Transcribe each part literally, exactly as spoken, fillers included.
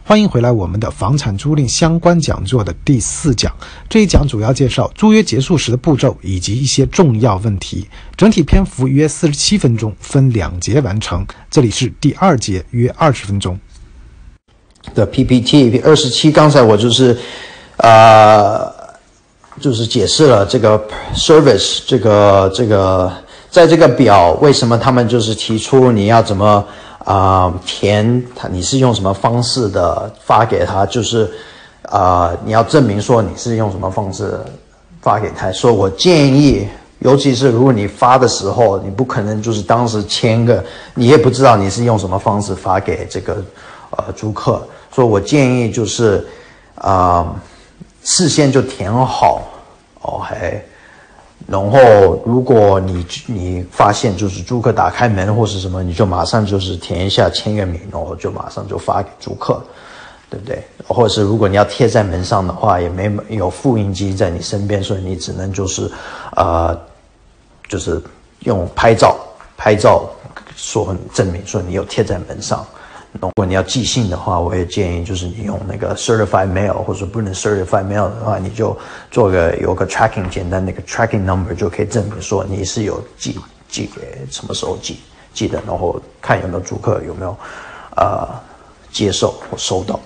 欢迎回来我们的房产租赁相关讲座的第四讲。这一讲主要介绍租约结束时的步骤以及一些重要问题，整体篇幅约四十七分钟，分两节完成。这里是第二节，约二十分钟的 P P T 二十七。刚才我就是呃就是解释了这个 service 这个这个在这个表为什么他们就是提出你要怎么啊、呃，填他你是用什么方式的发给他，就是啊、呃，你要证明说你是用什么方式发给他。所以我建议，尤其是如果你发的时候，你不可能就是当时签个，你也不知道你是用什么方式发给这个呃租客，所以我建议就是啊、呃，事先就填好 ，OK。然后，如果你你发现就是租客打开门或是什么，你就马上就是填一下签个名，然后就马上就发给租客，对不对？或者是如果你要贴在门上的话，也没有复印机在你身边，所以你只能就是呃，就是用拍照拍照说证明说你有贴在门上。如果你要寄信的话，我也建议就是你用那个 certified mail， 或者不能 certified mail 的话，你就做个有个 tracking 简单那个 tracking number 就可以证明说你是有寄寄给什么时候寄寄的，然后看有没有租客有没有呃接受或收到。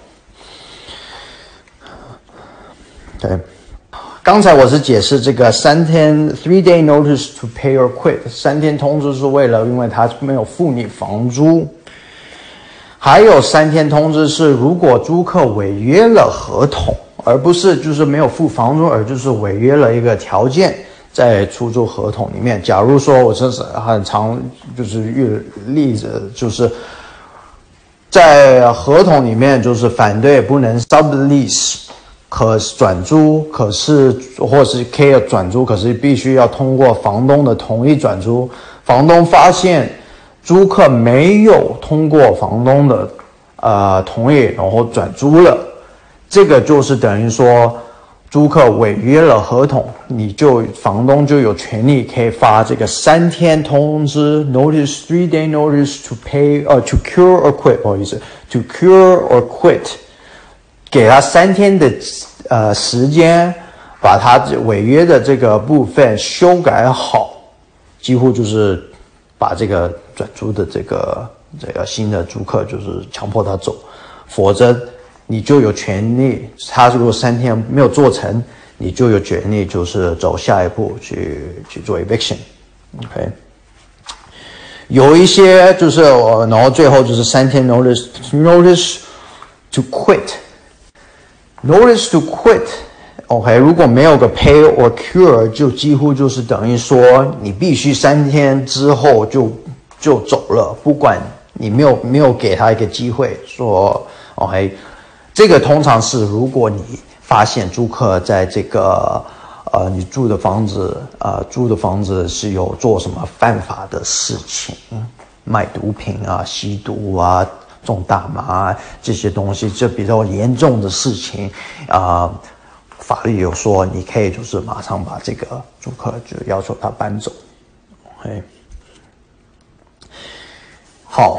对，刚才我是解释这个三天 three day notice to pay or quit， 三天通知是为了因为他没有付你房租。还有三天通知是，如果租客违约了合同，而不是就是没有付房租，而就是违约了一个条件，在出租合同里面。假如说我这是很常就是遇例子，就是在合同里面就是反对不能 sublease， 可转租，可是或是可以转租，可是必须要通过房东的同意转租。房东发现租客没有通过房东的呃同意，然后转租了，这个就是等于说租客违约了合同，你就房东就有权利可以发这个三天通知 notice three day notice to pay 呃 to cure or quit， 不好意思 to cure or quit， 给他三天的呃时间，把他违约的这个部分修改好，几乎就是把这个转租的这个这个新的租客就是强迫他走，否则你就有权利，他如果三天没有做成，你就有权利就是走下一步去去做 eviction。OK， 有一些就是我，然后最后就是三天 notice notice to quit，notice to quit。OK， 如果没有个 pay or cure， 就几乎就是等于说你必须三天之后就就走了，不管你没有没有给他一个机会说 OK， 这个通常是如果你发现租客在这个呃你住的房子呃租的房子是有做什么犯法的事情，卖毒品啊、吸毒啊、种大麻啊这些东西，这比较严重的事情啊。呃法律有说，你可以就是马上把这个租客就要求他搬走。OK， 好，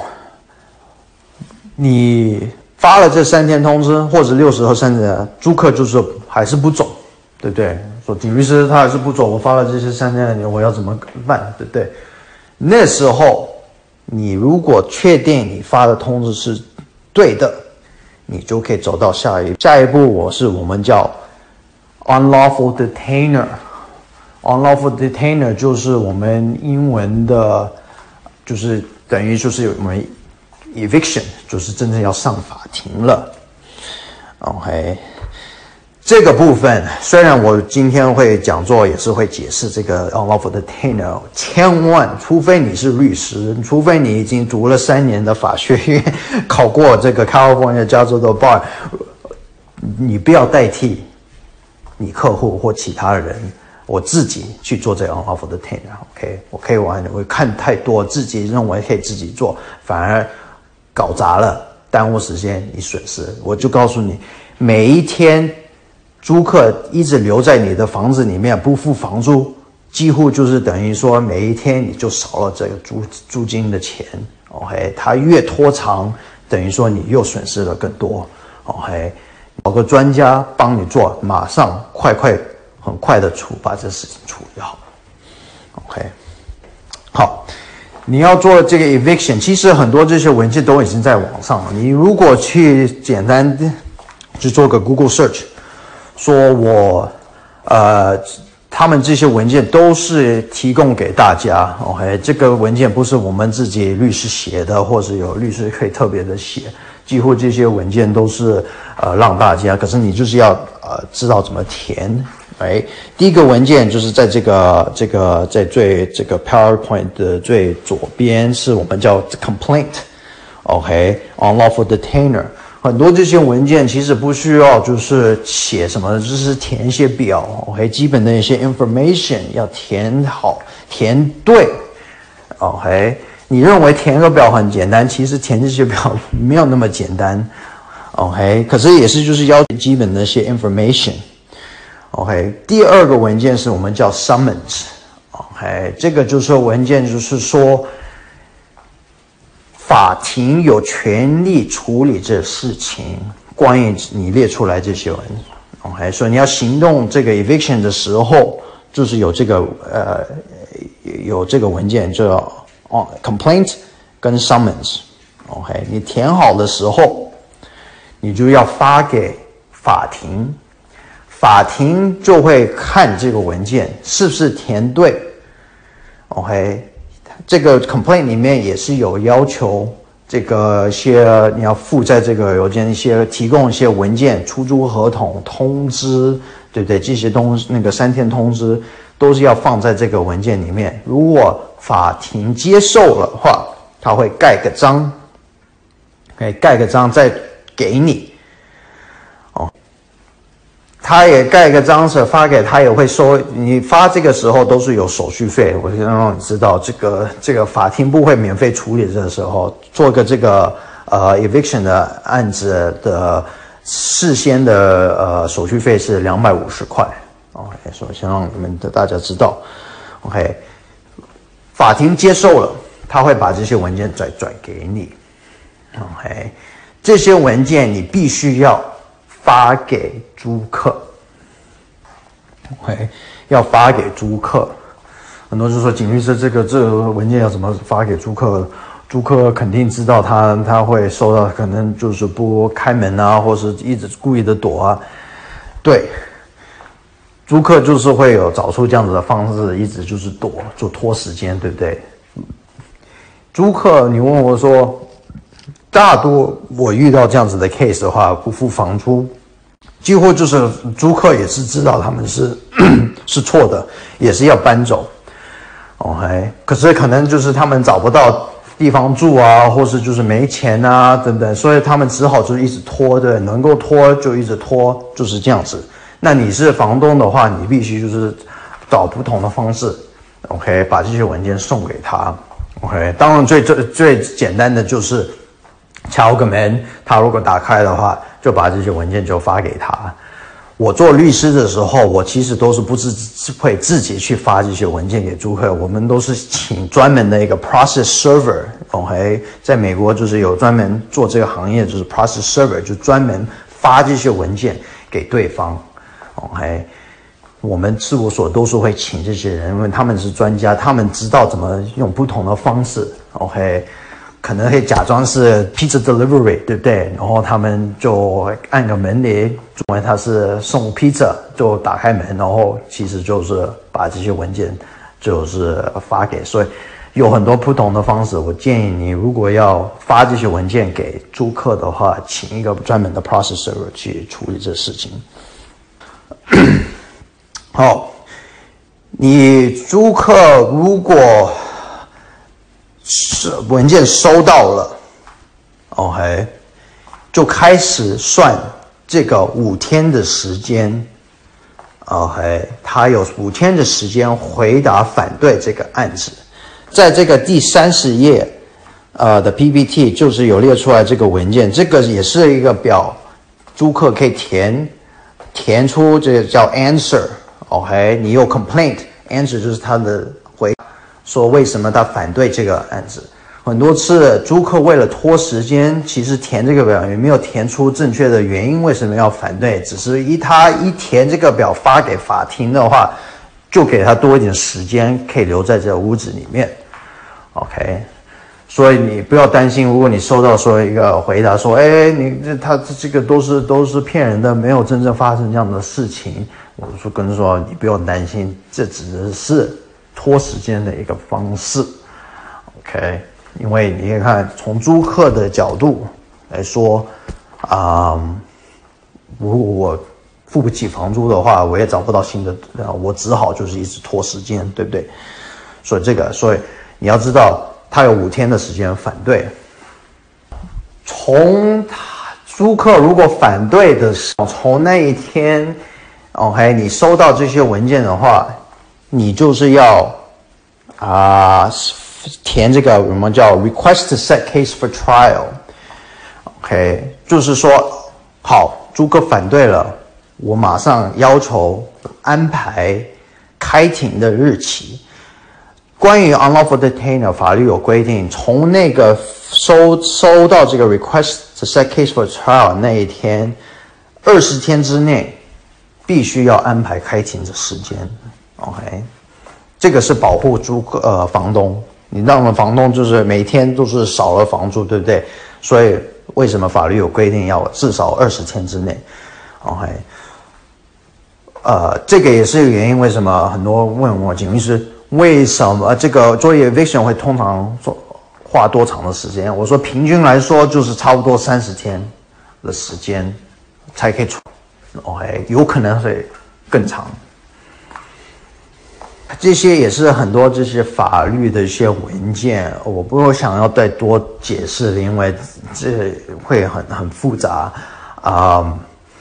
你发了这三天通知或者六十和三十，租客就是还是不走，对不对？说底律师他还是不走，我发了这些三天，我要怎么办？对不对？那时候你如果确定你发的通知是对的，你就可以走到下一步。下一步我是我们叫unlawful detainer， unlawful detainer 就是我们英文的，就是等于就是我们 eviction， 就是真正要上法庭了。OK， 这个部分虽然我今天会讲座也是会解释这个 unlawful detainer， 千万除非你是律师，除非你已经读了三年的法学院，考过这个 California 加州的 bar， 你不要代替你客户或其他人，我自己去做这个 unlawful detainer。OK， 我可以玩，我看太多，自己认为可以自己做，反而搞砸了，耽误时间，你损失。我就告诉你，每一天租客一直留在你的房子里面不付房租，几乎就是等于说每一天你就少了这个租租金的钱。OK， 它越拖长，等于说你又损失了更多。 OK， 找个专家帮你做，马上快快很快的处把这事情处理好。OK， 好，你要做这个 eviction， 其实很多这些文件都已经在网上了。你如果去简单去做个 Google search， 说我呃。他们这些文件都是提供给大家 ，OK， 这个文件不是我们自己律师写的，或者有律师可以特别的写，几乎这些文件都是呃让大家，可是你就是要呃知道怎么填，哎，第一个文件就是在这个这个在最这个 PowerPoint 的最左边是我们叫 complaint，OK，unlawful detainer。很多这些文件其实不需要就是写什么，就是填一些表 ，OK， 基本的一些 information 要填好，填对 ，OK。你认为填个表很简单，其实填这些表没有那么简单 ，OK。可是也是就是要求基本的一些 information，OK。第二个文件是我们叫 summons，OK， 这个就是文件就是说。法庭有权利处理这事情，关于你列出来这些文 ，OK， 所以你要行动这个 eviction 的时候，就是有这个呃有这个文件叫哦 complaint 跟 summons，OK， 你填好的时候，你就要发给法庭，法庭就会看这个文件是不是填对 ，OK。这个 complaint 里面也是有要求，这个一些你要附在这个邮件一些提供一些文件，出租合同、通知，对不对？这些东西那个三天通知都是要放在这个文件里面。如果法庭接受了的话，他会盖个章，可以盖个章再给你。哦。他也盖个章子发给他，也会收。你发这个时候都是有手续费，我先让你知道，这个这个法庭不会免费处理。这个时候做个这个呃 eviction 的案子的事先的呃手续费是两百五十块。OK， 所以先让你们的大家知道。OK， 法庭接受了，他会把这些文件再转给你。OK， 这些文件你必须要。发给租客 ，OK， 要发给租客。很多人就说，景律师这个这个文件要怎么发给租客？租客肯定知道他他会收到，可能就是不开门啊，或是一直故意的躲啊。对，租客就是会有找出这样子的方式，一直就是躲，就拖时间，对不对？租客，你问我说。大多我遇到这样子的 case 的话，不付房租，几乎就是租客也是知道他们是是错的，也是要搬走。OK， 可是可能就是他们找不到地方住啊，或是就是没钱啊等等，所以他们只好就是一直拖的，能够拖就一直拖，就是这样子。那你是房东的话，你必须就是找不同的方式 ，OK， 把这些文件送给他。OK， 当然最最最简单的就是。敲个门，他如果打开的话，就把这些文件就发给他。我做律师的时候，我其实都是不自会自己去发这些文件给租客，我们都是请专门的一个 process server，OK， 在美国就是有专门做这个行业，就是 process server， 就专门发这些文件给对方 ，OK。我们事务所都是会请这些人，因为他们是专家，他们知道怎么用不同的方式 ，OK。可能会假装是 pizza delivery， 对不对？然后他们就按个门铃，认为他是送 pizza， 就打开门，然后其实就是把这些文件就是发给。所以有很多不同的方式。我建议你，如果要发这些文件给租客的话，请一个专门的 processor 去处理这事情。好，你租客如果是文件收到了 ，OK， 就开始算这个五天的时间 ，OK， 他有五天的时间回答反对这个案子，在这个第三十页呃的 P P T 就是有列出来这个文件，这个也是一个表，租客可以填填出这个叫 answer，OK， 你有 complaint，answer 就是他的回答。说为什么他反对这个案子很多次租客为了拖时间，其实填这个表也没有填出正确的原因，为什么要反对？只是一他一填这个表发给法庭的话，就给他多一点时间，可以留在这个屋子里面。OK， 所以你不要担心，如果你收到说一个回答说，哎，你这他这个都是都是骗人的，没有真正发生这样的事情，我就跟他说你不用担心，这只是拖时间的一个方式。OK。因为你可以看，从租客的角度来说，啊、嗯，如果我付不起房租的话，我也找不到新的，我只好就是一直拖时间，对不对？所以这个，所以你要知道，他有五天的时间反对。从他租客如果反对的时候，从那一天 ，OK， 你收到这些文件的话，你就是要啊。呃填这个我们叫 request to set case for trial，OK， 就是说，好，租客反对了，我马上要求安排开庭的日期。关于 unlawful detainer， 法律有规定，从那个收收到这个 request to set case for trial 那一天，二十天之内必须要安排开庭的时间 ，OK， 这个是保护租客呃房东。你让我们房东就是每天都是少了房租，对不对？所以为什么法律有规定要至少二十天之内 ？OK， 呃，这个也是原因。为什么很多问我景律师，为什么这个做 eviction 会通常做花多长的时间？我说平均来说就是差不多三十天的时间才可以出 ，OK， 有可能会更长。这些也是很多这些法律的一些文件，我不想要再多解释了，因为这会很很复杂啊、嗯。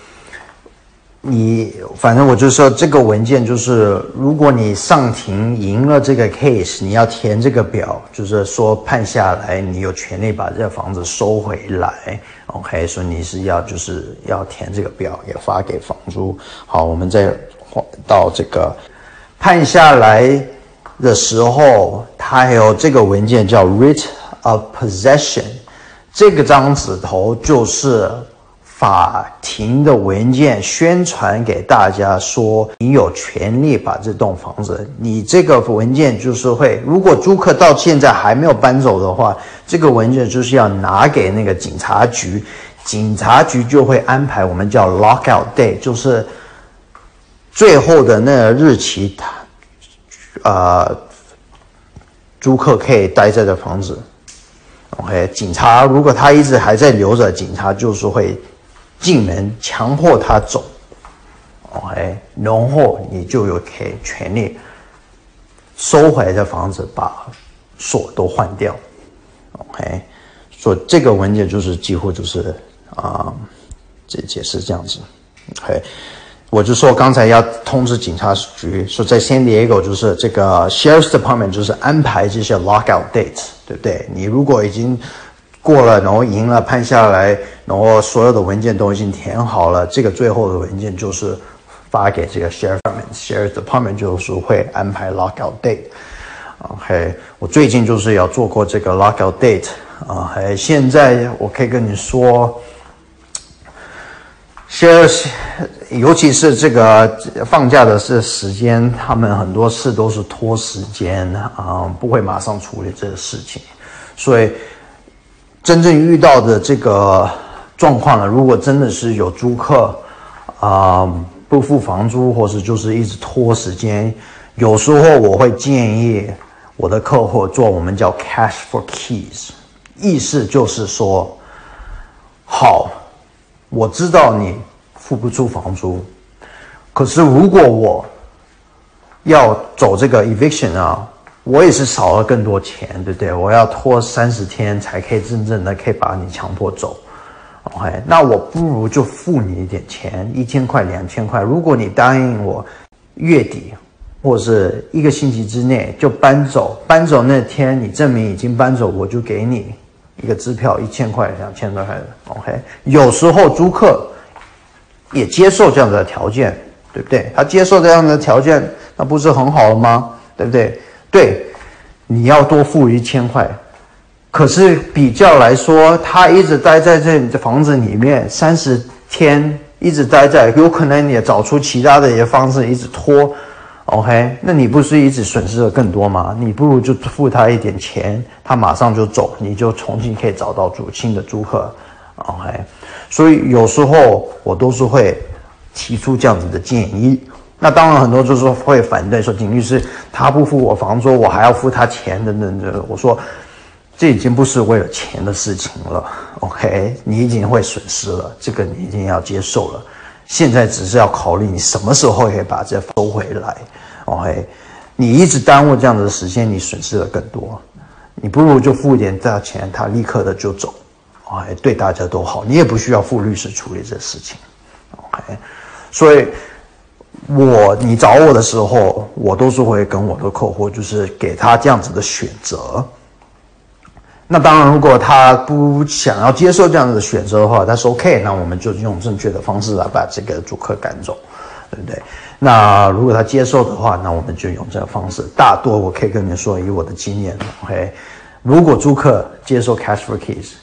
你反正我就说这个文件就是，如果你上庭赢了这个 case， 你要填这个表，就是说判下来你有权利把这个房子收回来。OK， 所以你是要就是要填这个表，也发给房租。好，我们再到这个。判下来的时候，它还有这个文件叫 Writ of Possession， 这个张纸头就是法庭的文件，宣传给大家说你有权利把这栋房子，你这个文件就是会，如果租客到现在还没有搬走的话，这个文件就是要拿给那个警察局，警察局就会安排我们叫 lockout day， 就是最后的那个日期，呃，租客可以待在这房子。OK， 警察如果他一直还在留着，警察就是会进门强迫他走。OK， 然后你就有可以权利收回这房子，把锁都换掉。OK， 所以这个文件就是几乎就是啊，这解释这样子。OK。我就说刚才要通知警察局，说在 San Diego 就是这个 Sheriff's Department 就是安排这些 lockout dates， 对不对？你如果已经过了，然后赢了，判下来，然后所有的文件都已经填好了，这个最后的文件就是发给这个 Sheriff's Department，Sheriff's Department 就是会安排 lockout date。OK， 我最近就是有做过这个 lockout date 啊，还现在我可以跟你说。Sheriff， 尤其是这个放假的是时间，他们很多事都是拖时间啊、呃，不会马上处理这个事情。所以真正遇到的这个状况呢，如果真的是有租客啊、呃、不付房租，或是就是一直拖时间，有时候我会建议我的客户做我们叫 cash for keys， 意思就是说，好。我知道你付不出房租，可是如果我要走这个 eviction 啊，我也是少了更多钱，对不对？我要拖三十天才可以真正的可以把你强迫走。OK， 那我不如就付你一点钱，一千块、两千块。如果你答应我月底或是一个星期之内就搬走，搬走那天你证明已经搬走，我就给你一个支票，一千块、两千块的 ，OK。有时候租客也接受这样的条件，对不对？他接受这样的条件，那不是很好了吗？对不对？对，你要多付一千块， 可是比较来说，他一直待在这房子里面三十天，一直待在，有可能也找出其他的一些方式，一直拖。OK， 那你不是一直损失的更多吗？你不如就付他一点钱，他马上就走，你就重新可以找到租新的租客。OK， 所以有时候我都是会提出这样子的建议。那当然很多就是会反对说，景律师他不付我房租，我还要付他钱等等的。我说这已经不是为了钱的事情了。OK， 你已经会损失了，这个你一定要接受了。现在只是要考虑你什么时候可以把这收回来。OK， 你一直耽误这样子的时间，你损失的更多。你不如就付一点大钱，他立刻的就走。OK， 对大家都好，你也不需要付律师处理这事情。OK， 所以我你找我的时候，我都是会跟我的客户就是给他这样子的选择。那当然，如果他不想要接受这样子的选择的话，那是 OK， 那我们就用正确的方式来把这个租客赶走，对不对？那如果他接受的话，那我们就用这个方式。大多我可以跟你说，以我的经验 ，OK， 如果租客接受 cash for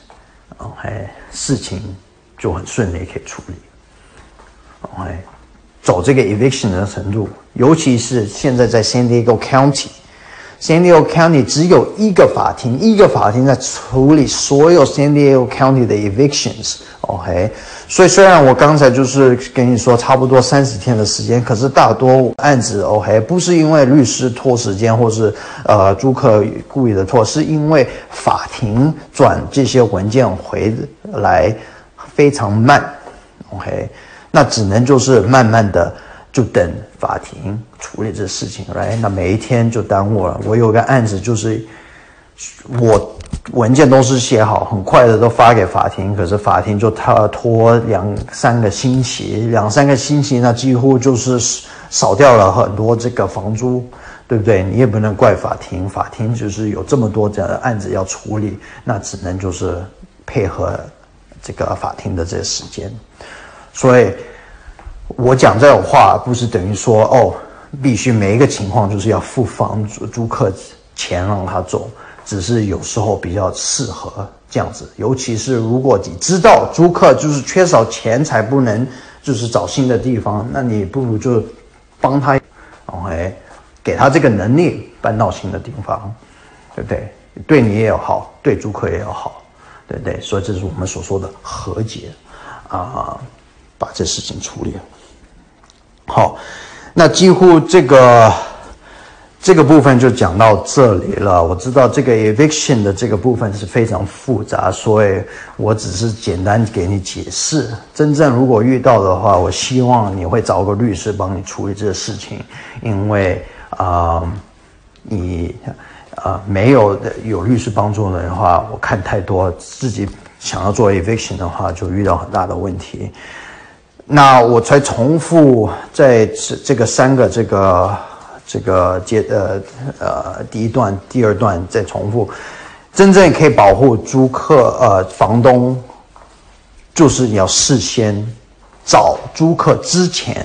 keys，OK， 事情就很顺利可以处理。OK， 走这个 eviction 的程度，尤其是现在在 San Diego County。San Diego County 只有一个法庭，一个法庭在处理所有 San Diego County 的 evictions。OK， 所以虽然我刚才就是跟你说差不多三十天的时间，可是大多案子 OK 不是因为律师拖时间，或是呃租客故意的拖，是因为法庭转这些文件回来非常慢。OK， 那只能就是慢慢的就等法庭处理这事情，来，那每一天就耽误了。我有个案子，就是我文件都是写好，很快的都发给法庭，可是法庭就他拖两三个星期，两三个星期，那几乎就是少掉了很多这个房租，对不对？你也不能怪法庭，法庭就是有这么多的案子要处理，那只能就是配合这个法庭的这个时间，所以。我讲这种话不是等于说哦，必须每一个情况就是要付房租租客钱让他走，只是有时候比较适合这样子。尤其是如果你知道租客就是缺少钱才不能就是找新的地方，那你不如就帮他 ，OK， 给他这个能力搬到新的地方，对不对？对你也有好，对租客也有好，对不对？所以这是我们所说的和解啊，把这事情处理了。好，那几乎这个这个部分就讲到这里了。我知道这个 eviction 的这个部分是非常复杂，所以我只是简单给你解释。真正如果遇到的话，我希望你会找个律师帮你处理这个事情，因为啊、呃，你啊、呃、没有有律师帮助的话，我看太多自己想要做 eviction 的话，就遇到很大的问题。那我才重复在这个三个这个这个阶呃呃第一段、第二段再重复，真正可以保护租客呃房东，就是你要事先找租客之前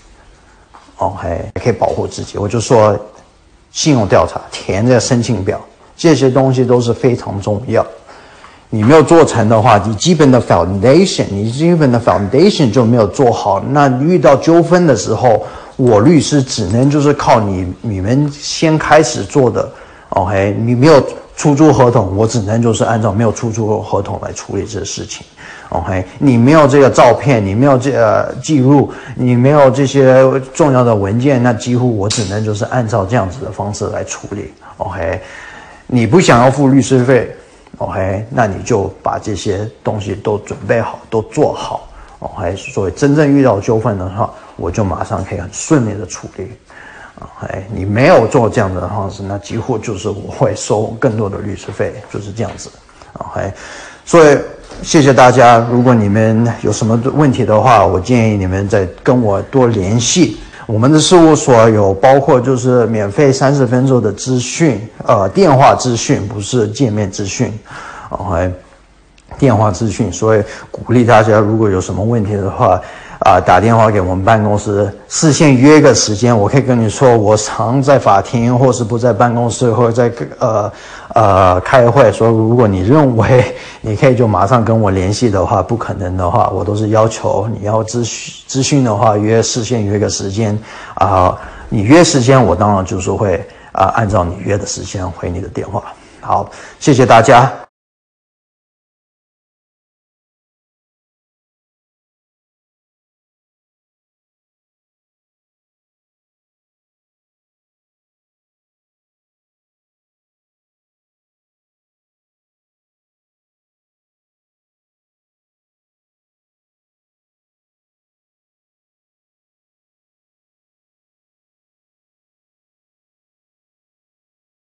，OK 可以保护自己。我就说信用调查、填这个申请表，这些东西都是非常重要。你没有做成的话，你基本的 foundation， 你基本的 foundation 就没有做好。那遇到纠纷的时候，我律师只能就是靠你你们先开始做的 ，OK？ 你没有出租合同，我只能就是按照没有出租合同来处理这个事情 ，OK？ 你没有这个照片，你没有这个记录，你没有这些重要的文件，那几乎我只能就是按照这样子的方式来处理 ，OK？ 你不想要付律师费？ OK， 那你就把这些东西都准备好，都做好。OK， 所以真正遇到纠纷的话，我就马上可以很顺利的处理。OK， 你没有做这样的方式，那几乎就是我会收更多的律师费，就是这样子。OK， 所以谢谢大家。如果你们有什么问题的话，我建议你们再跟我多联系。 我们的事务所有包括就是免费三十分钟的资讯，呃，电话资讯不是界面资讯 ，OK， 电话资讯，所以鼓励大家如果有什么问题的话，啊、 啊、呃、打电话给我们办公室，事先约个时间。我可以跟你说，我常在法庭，或是不在办公室，或者在呃呃开会。说如果你认为你可以就马上跟我联系的话，不可能的话，我都是要求你要咨询咨询的话，约事先约个时间啊、呃。你约时间，我当然就是会啊、呃、按照你约的时间回你的电话。好，谢谢大家。